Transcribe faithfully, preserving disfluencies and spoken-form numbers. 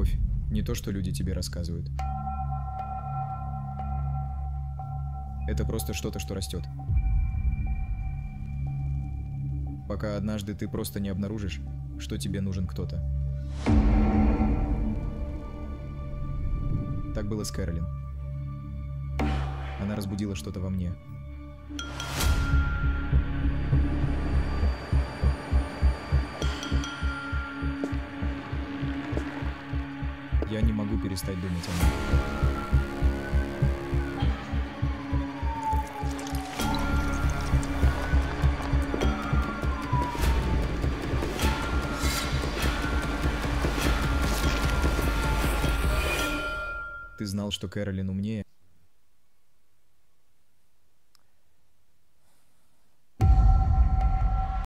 любовь не то, что люди тебе рассказывают. Это просто что-то, что растет. Пока однажды ты просто не обнаружишь, что тебе нужен кто-то. Так было с Кэролин. Она разбудила что-то во мне. Я не могу перестать думать о ней. Ты знал, что Кэролин умнее?